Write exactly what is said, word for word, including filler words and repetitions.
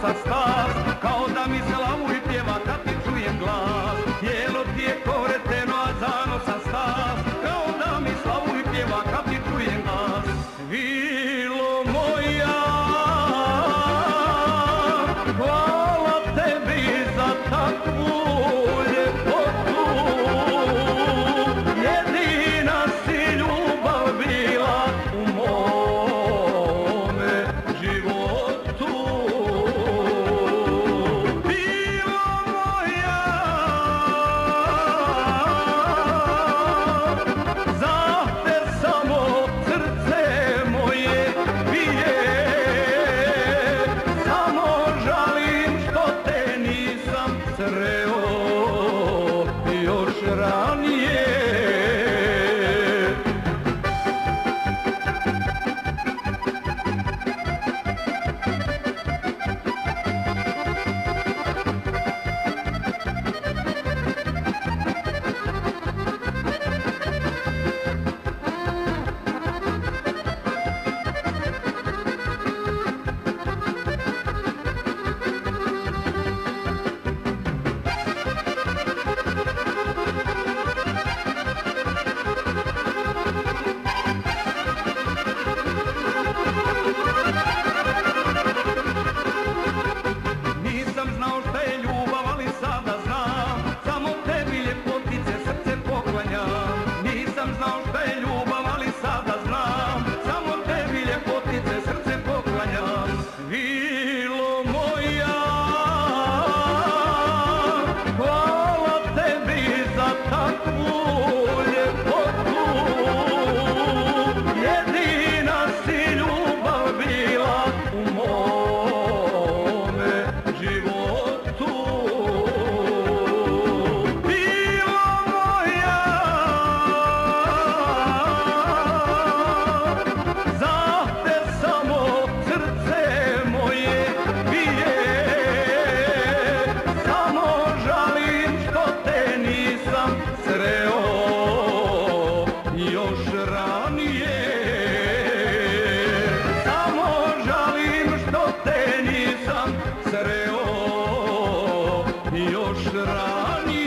sa stas, kao da mi slavuj pjeva kad ti čujem glas. Tijelo ti je ko reteno, a zanosan stas, kao da mi slavuj pjeva kad ti čujem glas. Vilo moja, hvala tebi za takvu ljepotu, jedina si ljubav bila u mome životu. Vilo moja, za te samo srce moje bije, samo žalim što te nisam sreo još ranije. Nisam znao šta je ljubav, ali sada znam, samo tebi ljepotice srce poklanjam. Nisam znao šta je ljubav, ali sada znam, samo tebi ljepotice srce poklanjam. Vilo moja, hvala tebi za takvu ljepotu, jedina si ljubav bila u mome životu. Vilo moja, za te samo srce moje bije, samo žalim što te nisam sreo još ranije. Samo žalim što te nisam sreo još ranije.